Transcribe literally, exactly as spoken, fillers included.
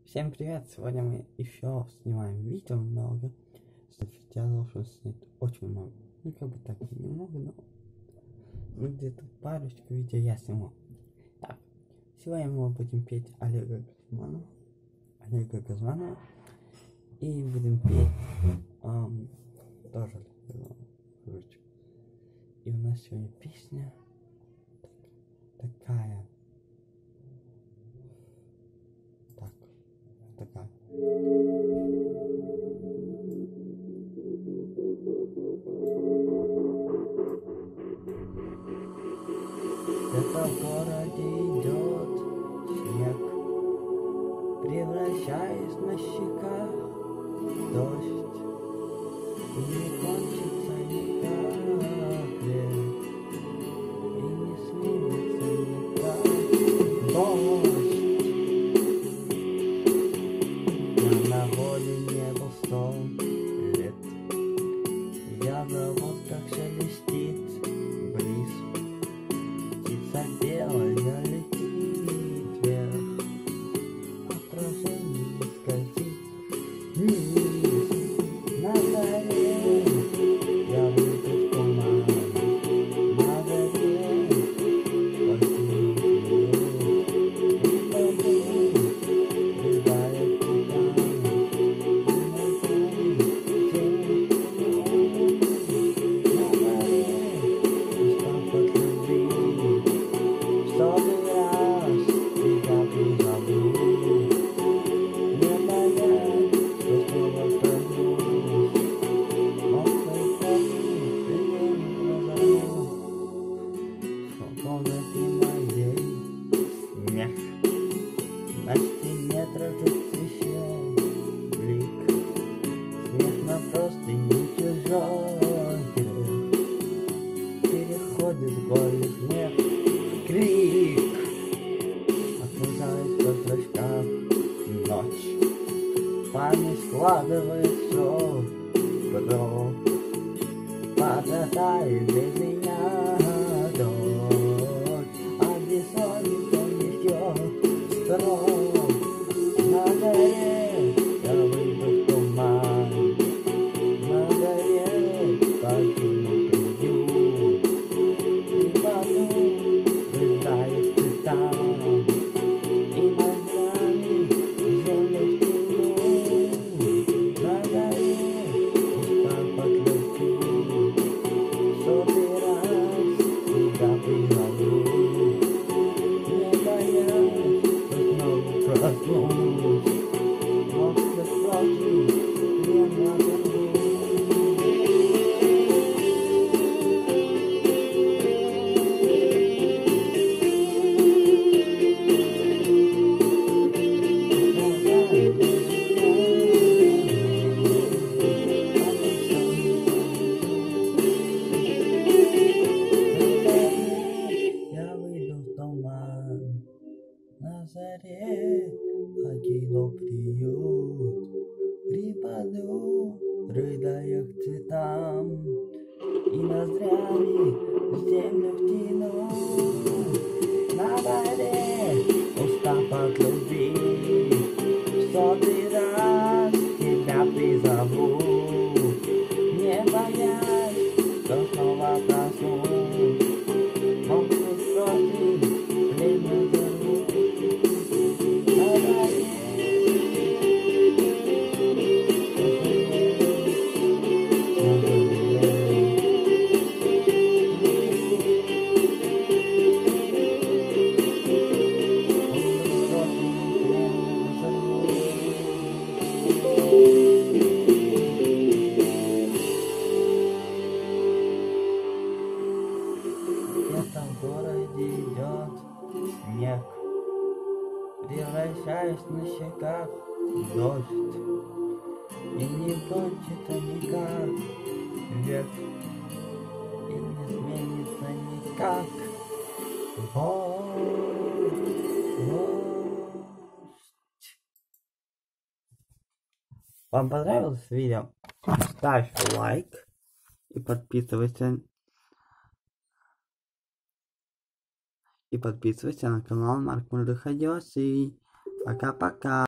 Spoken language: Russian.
Всем привет! Сегодня мы еще снимаем видео много. Кстати, я должен снять очень много. Ну, как бы так, немного, но ну, где-то парочку видео я сниму. Так, сегодня мы будем петь Олега Газманова. Олега Газманова. И будем петь эм, тоже короче. И у нас сегодня песня такая. Так, такая. Где-то в городе идет снег, превращаясь на щеках в дождь, и не кончится никак лет, и не сменится никак дождь. Я на воле не был сто лет, я завод как шелестит бриз. Птица белая летит вверх, отражение скользит вниз. На заре я выйду в туман, на заре посмотрю и пойду, рыдая тебя. На стене дрожит священный блик, смех на простыни чужой грех переходит в горле смех в крик. Окружает в зрачках ночь, память складывает все в гроб, подратает без меня дочь, а бессонница не ждет строк. На заре я выйду в туман, на заре покину приют, и потом рыдает ты там, и над нами землю втяну. На заре устав от любви, сотый раз тебя призову, не боясь, что снова проснусь. Я выйду в туман, на заре покину приют, припаду, рыдая к цветам, и ноздрями в землю втяну. На заре, устав от любви, в сотый раз тебя призову, не боясь, что снова проснусь. Могут спросить, время зовут. На заре где-то в городе идет снег, превращаясь на щеках в дождь, и не кончится никак век, и не сменится никак дождь. Вам понравилось видео? Ставь лайк и подписывайся. И подписывайся на канал Марк Мулдыходёсый. Пока-пока.